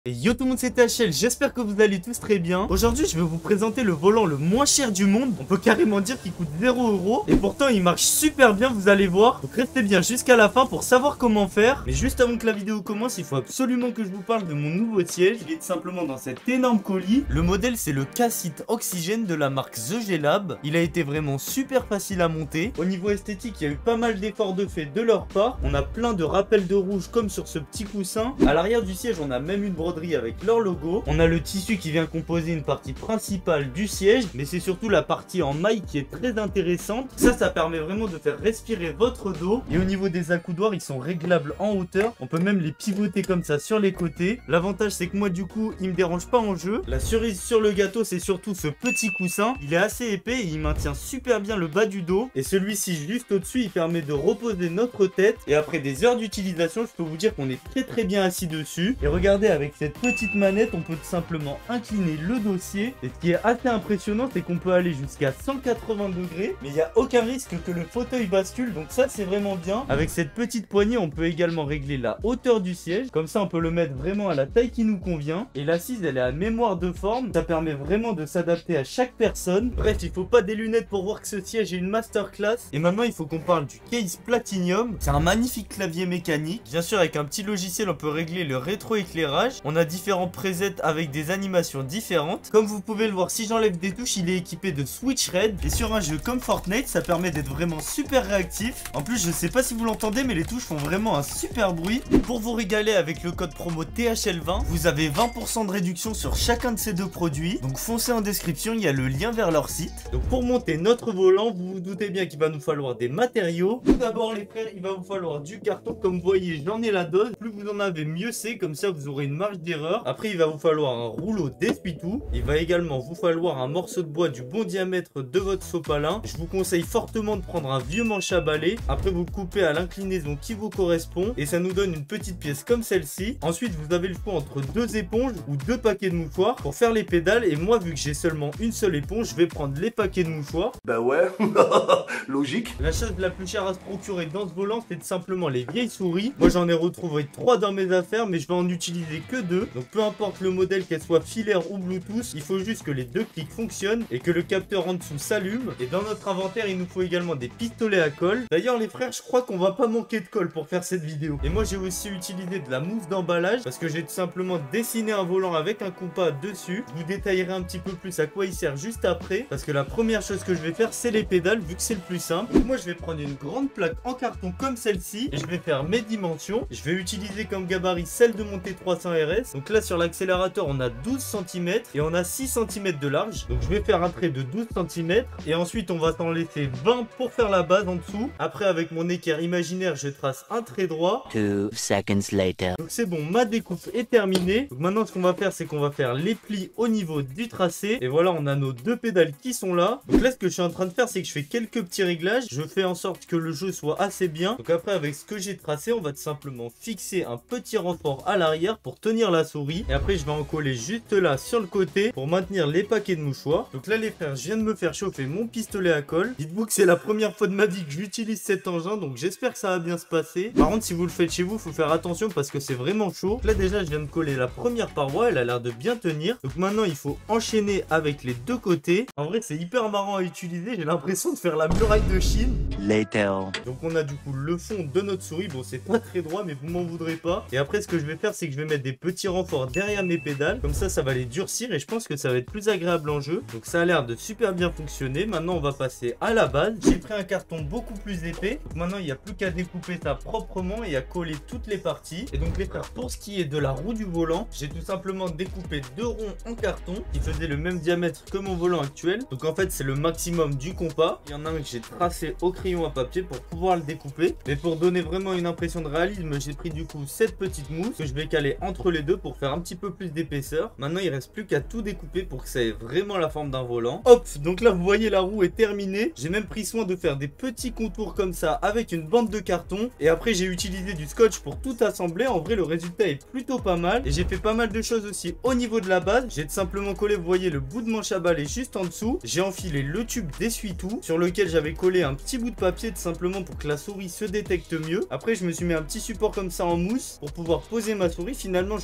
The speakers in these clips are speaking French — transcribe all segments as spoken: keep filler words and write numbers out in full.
Et yo tout le monde, c'est T H L, j'espère que vous allez tous très bien. Aujourd'hui je vais vous présenter le volant le moins cher du monde. On peut carrément dire qu'il coûte zéro euro. Et pourtant il marche super bien, vous allez voir. Donc restez bien jusqu'à la fin pour savoir comment faire. Mais juste avant que la vidéo commence, il faut absolument que je vous parle de mon nouveau siège. Il est tout simplement dans cet énorme colis. Le modèle c'est le K-Seat Oxygène de la marque The G-Lab. Il a été vraiment super facile à monter. Au niveau esthétique, il y a eu pas mal d'efforts de fait de leur part. On a plein de rappels de rouge comme sur ce petit coussin. À l'arrière du siège on a même une broderie avec leur logo. On a le tissu qui vient composer une partie principale du siège, mais c'est surtout la partie en maille qui est très intéressante. Ça, ça permet vraiment de faire respirer votre dos. Et au niveau des accoudoirs, ils sont réglables en hauteur. On peut même les pivoter comme ça sur les côtés. L'avantage, c'est que moi, du coup, il me dérange pas en jeu. La cerise sur le gâteau, c'est surtout ce petit coussin. Il est assez épais et il maintient super bien le bas du dos. Et celui-ci, juste au-dessus, il permet de reposer notre tête. Et après des heures d'utilisation, je peux vous dire qu'on est très très bien assis dessus. Et regardez, avec cette petite manette, on peut tout simplement incliner le dossier. Et ce qui est assez impressionnant, c'est qu'on peut aller jusqu'à cent quatre-vingts degrés, mais il n'y a aucun risque que le fauteuil bascule. Donc ça, c'est vraiment bien. Avec cette petite poignée, on peut également régler la hauteur du siège. Comme ça, on peut le mettre vraiment à la taille qui nous convient. Et l'assise, elle est à mémoire de forme. Ça permet vraiment de s'adapter à chaque personne. Bref, il faut pas des lunettes pour voir que ce siège est une masterclass. Et maintenant, il faut qu'on parle du case Platinum. C'est un magnifique clavier mécanique. Bien sûr, avec un petit logiciel, on peut régler le rétroéclairage. On a différents presets avec des animations différentes. Comme vous pouvez le voir, si j'enlève des touches, il est équipé de Switch Red. Et sur un jeu comme Fortnite, ça permet d'être vraiment super réactif. En plus, je sais pas si vous l'entendez, mais les touches font vraiment un super bruit. Pour vous régaler avec le code promo T H L vingt, vous avez vingt pour cent de réduction sur chacun de ces deux produits. Donc foncez en description, il y a le lien vers leur site. Donc pour monter notre volant, vous vous doutez bien qu'il va nous falloir des matériaux. Tout d'abord les frères, il va vous falloir du carton. Comme vous voyez, j'en ai la dose. Plus vous en avez, mieux c'est. Comme ça, vous aurez une marge d'erreur. Après, il va vous falloir un rouleau d'essuie-tout. Il va également vous falloir un morceau de bois du bon diamètre de votre sopalin. Je vous conseille fortement de prendre un vieux manche à balai. Après, vous coupez à l'inclinaison qui vous correspond. Et ça nous donne une petite pièce comme celle-ci. Ensuite, vous avez le choix entre deux éponges ou deux paquets de mouchoirs pour faire les pédales. Et moi, vu que j'ai seulement une seule éponge, je vais prendre les paquets de mouchoirs. Bah ouais, logique. La chose la plus chère à se procurer dans ce volant, c'est simplement les vieilles souris. Moi, j'en ai retrouvé trois dans mes affaires, mais je vais en utiliser que deux. Donc, peu importe le modèle, qu'elle soit filaire ou Bluetooth, il faut juste que les deux clics fonctionnent et que le capteur en dessous s'allume. Et dans notre inventaire, il nous faut également des pistolets à colle. D'ailleurs, les frères, je crois qu'on va pas manquer de colle pour faire cette vidéo. Et moi, j'ai aussi utilisé de la mousse d'emballage parce que j'ai tout simplement dessiné un volant avec un compas dessus. Je vous détaillerai un petit peu plus à quoi il sert juste après, parce que la première chose que je vais faire, c'est les pédales, vu que c'est le plus simple. Donc moi, je vais prendre une grande plaque en carton comme celle-ci et je vais faire mes dimensions. Je vais utiliser comme gabarit celle de mon T trois cents R S. Donc là, sur l'accélérateur, on a douze centimètres et on a six centimètres de large. Donc je vais faire un trait de douze centimètres et ensuite on va s'en laisser vingt pour faire la base en dessous. Après, avec mon équerre imaginaire, je trace un trait droit. Two seconds later. Donc c'est bon, ma découpe est terminée. Donc maintenant, ce qu'on va faire, c'est qu'on va faire les plis au niveau du tracé. Et voilà, on a nos deux pédales qui sont là. Donc là, ce que je suis en train de faire, c'est que je fais quelques petits réglages. Je fais en sorte que le jeu soit assez bien. Donc après, avec ce que j'ai tracé, on va tout simplement fixer un petit renfort à l'arrière pour tenir la souris. Et après, je vais en coller juste là sur le côté pour maintenir les paquets de mouchoirs. Donc là, les frères, je viens de me faire chauffer mon pistolet à colle. Dites-vous que c'est la première fois de ma vie que j'utilise cet engin, donc j'espère que ça va bien se passer. Par contre, si vous le faites chez vous, il faut faire attention parce que c'est vraiment chaud. Donc là, déjà, je viens de coller la première paroi. Elle a l'air de bien tenir. Donc maintenant, il faut enchaîner avec les deux côtés. En vrai, c'est hyper marrant à utiliser. J'ai l'impression de faire la muraille de Chine. Later. Donc on a du coup le fond de notre souris. Bon, c'est pas très droit, mais vous m'en voudrez pas. Et après, ce que je vais faire, c'est que je vais mettre des petits renforts derrière mes pédales. Comme ça, ça va les durcir et je pense que ça va être plus agréable en jeu. Donc ça a l'air de super bien fonctionner. Maintenant, on va passer à la base. J'ai pris un carton beaucoup plus épais. Donc maintenant, il n'y a plus qu'à découper ça proprement et à coller toutes les parties. Et donc les frères, pour ce qui est de la roue du volant, j'ai tout simplement découpé deux ronds en carton qui faisaient le même diamètre que mon volant actuel. Donc en fait, c'est le maximum du compas. Il y en a un que j'ai tracé au crayon à papier pour pouvoir le découper. Mais pour donner vraiment une impression de réalisme, j'ai pris du coup cette petite mousse que je vais caler entre les deux pour faire un petit peu plus d'épaisseur. Maintenant, il reste plus qu'à tout découper pour que ça ait vraiment la forme d'un volant. Hop, donc là, vous voyez, la roue est terminée. J'ai même pris soin de faire des petits contours comme ça avec une bande de carton. Et après, j'ai utilisé du scotch pour tout assembler. En vrai, le résultat est plutôt pas mal. Et j'ai fait pas mal de choses aussi au niveau de la base. J'ai tout simplement collé, vous voyez, le bout de manche à balai juste en dessous. J'ai enfilé le tube d'essuie-tout sur lequel j'avais collé un petit bout de papier tout simplement pour que la souris se détecte mieux. Après, je me suis mis un petit support comme ça en mousse pour pouvoir poser ma souris. Finalement, je vais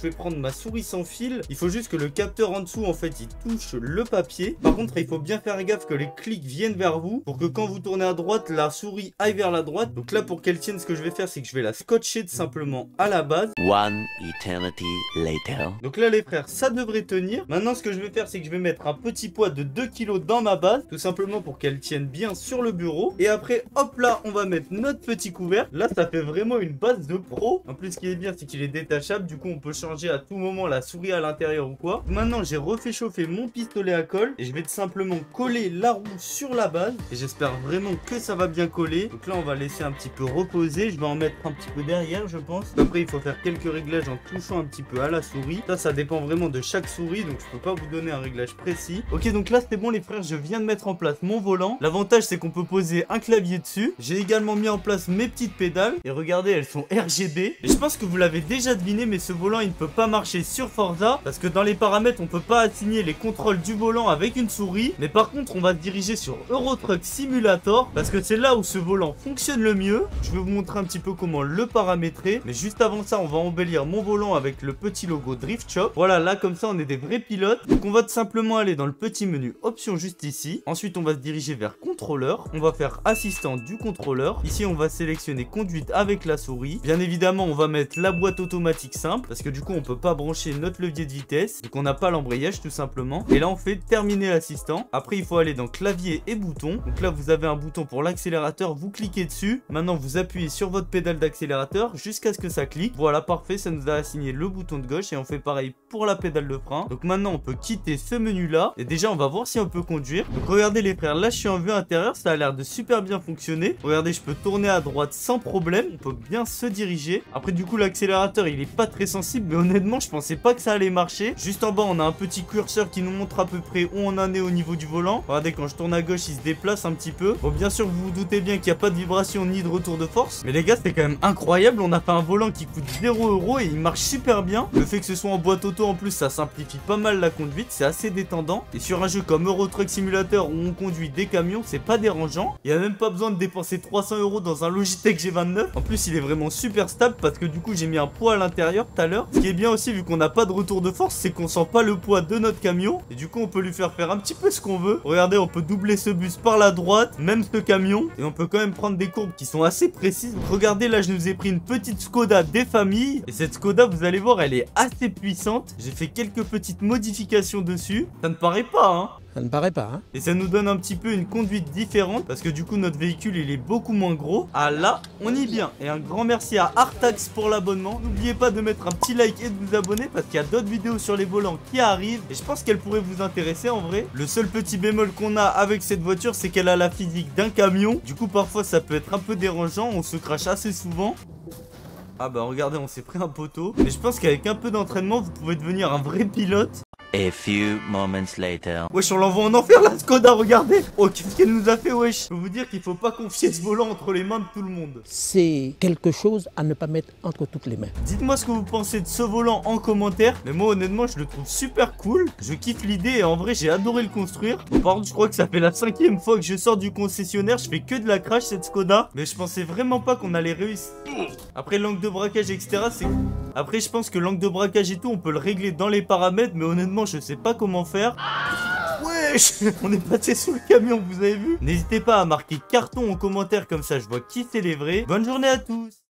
fais prendre ma souris sans fil. Il faut juste que le capteur en dessous, en fait, il touche le papier. Par contre, il faut bien faire gaffe que les clics viennent vers vous pour que quand vous tournez à droite, la souris aille vers la droite. Donc là, pour qu'elle tienne, ce que je vais faire, c'est que je vais la scotcher tout simplement à la base. One eternity later. Donc là, les frères, ça devrait tenir. Maintenant, ce que je vais faire, c'est que je vais mettre un petit poids de deux kilos dans ma base, tout simplement pour qu'elle tienne bien sur le bureau. Et après, hop là, on va mettre notre petit couvercle. Là, ça fait vraiment une base de pro. En plus, ce qui est bien, c'est qu'il est détachable. Du coup, on peut changer à tout moment la souris à l'intérieur ou quoi. Maintenant, j'ai refait chauffer mon pistolet à colle et je vais tout simplement coller la roue sur la base. Et j'espère vraiment que ça va bien coller. Donc là, on va laisser un petit peu reposer. Je vais en mettre un petit peu derrière, je pense. Après, il faut faire quelques réglages en touchant un petit peu à la souris. Ça, ça dépend vraiment de chaque souris. Donc, je peux pas vous donner un réglage précis. Ok, donc là, c'est bon, les frères. Je viens de mettre en place mon volant. L'avantage, c'est qu'on peut poser un clavier dessus. J'ai également mis en place mes petites pédales. Et regardez, elles sont R G B. Et je pense que vous l'avez déjà deviné, mais ce volant, il ne peut pas marcher sur Forza. Parce que dans les paramètres, on peut pas assigner les contrôles du volant avec une souris. Mais par contre, on va se diriger sur Euro Truck Simulator. Parce que c'est là où ce volant fonctionne le mieux. Je vais vous montrer un petit peu comment le paramétrer. Mais juste avant ça, on va embellir mon volant avec le petit logo Drift Shop. Voilà, là, comme ça, on est des vrais pilotes. Donc, on va tout simplement aller dans le petit menu Options juste ici. Ensuite, on va se diriger vers Contrôleur. On va faire Assistant du contrôleur. Ici, on va sélectionner Conduite avec la souris. Bien évidemment, on va mettre la boîte automatique simple. Parce que du coup, on peut pas brancher notre levier de vitesse. Donc, on n'a pas l'embrayage, tout simplement. Et là, on fait Terminer l'assistant. Après, il faut aller dans Clavier et boutons. Donc là, vous avez un bouton pour l'accélérateur. Vous cliquez dessus. Maintenant, vous appuyez sur votre pédale d'accélérateur jusqu'à ce que ça clique. Voilà, parfait. Ça nous a assigné le bouton de gauche. Et on fait pareil pour la pédale de frein. Donc maintenant, on peut quitter ce menu-là. Et déjà, on va voir si on peut conduire. Donc regardez les frères. Là, je suis en vue intérieure. Ça a l'air de super bien fonctionner. Regardez, je peux tourner à droite sans problème. On peut bien se diriger. Après, du coup, l'accélérateur, il est pas très sensible. Mais honnêtement, je pensais pas que ça allait marcher. Juste en bas, on a un petit curseur qui nous montre à peu près où on en est au niveau du volant. Regardez, quand je tourne à gauche, il se déplace un petit peu. Bon, bien sûr, vous vous doutez bien qu'il n'y a pas de vibration ni de retour de force. Mais les gars, c'est quand même incroyable. On a fait un volant qui coûte zéro euro et il marche super bien. Le fait que ce soit en boîte auto en plus, ça simplifie pas mal la conduite. C'est assez détendant. Et sur un jeu comme Euro Truck Simulator où on conduit des camions, c'est pas dérangeant. Il n'y a même pas besoin de dépenser trois cents euros dans un Logitech G vingt-neuf. En plus, il est vraiment super stable parce que du coup, j'ai mis un poids à l'intérieur tout à l'heure. Ce qui est bien aussi, vu qu'on n'a pas de retour de force, c'est qu'on sent pas le poids de notre camion. Et du coup, on peut lui faire faire un petit peu ce qu'on veut. Regardez, on peut doubler ce bus par la droite, même ce camion. Et on peut quand même prendre des courbes qui sont assez précises. Donc, regardez, là, je nous ai pris une petite Skoda des familles. Et cette Skoda, vous allez voir, elle est assez puissante. J'ai fait quelques petites modifications dessus. Ça ne paraît pas, hein. Ça ne paraît pas, hein. Et ça nous donne un petit peu une conduite différente parce que du coup notre véhicule il est beaucoup moins gros. Ah là, on y est bien. Et un grand merci à Artax pour l'abonnement. N'oubliez pas de mettre un petit like et de vous abonner parce qu'il y a d'autres vidéos sur les volants qui arrivent. Et je pense qu'elles pourraient vous intéresser en vrai. Le seul petit bémol qu'on a avec cette voiture, c'est qu'elle a la physique d'un camion. Du coup parfois ça peut être un peu dérangeant. On se crache assez souvent. Ah bah regardez, on s'est pris un poteau. Mais je pense qu'avec un peu d'entraînement, vous pouvez devenir un vrai pilote. A few moments later. Wesh, on l'envoie en enfer la Skoda, regardez. Oh, qu'est-ce qu'elle nous a fait, wesh. Je peux vous dire qu'il faut pas confier ce volant entre les mains de tout le monde. C'est quelque chose à ne pas mettre entre toutes les mains. Dites-moi ce que vous pensez de ce volant en commentaire. Mais moi, honnêtement, je le trouve super cool. Je kiffe l'idée et en vrai, j'ai adoré le construire. Bon, par contre, je crois que ça fait la cinquième fois que je sors du concessionnaire. Je fais que de la crash, cette Skoda. Mais je pensais vraiment pas qu'on allait réussir. Après, l'angle de braquage, et cetera, c'est... Après, je pense que l'angle de braquage et tout, on peut le régler dans les paramètres. Mais honnêtement, je sais pas comment faire. Wesh, on est passé sous le camion, vous avez vu? N'hésitez pas à marquer carton en commentaire, comme ça je vois qui c'est les vrais. Bonne journée à tous.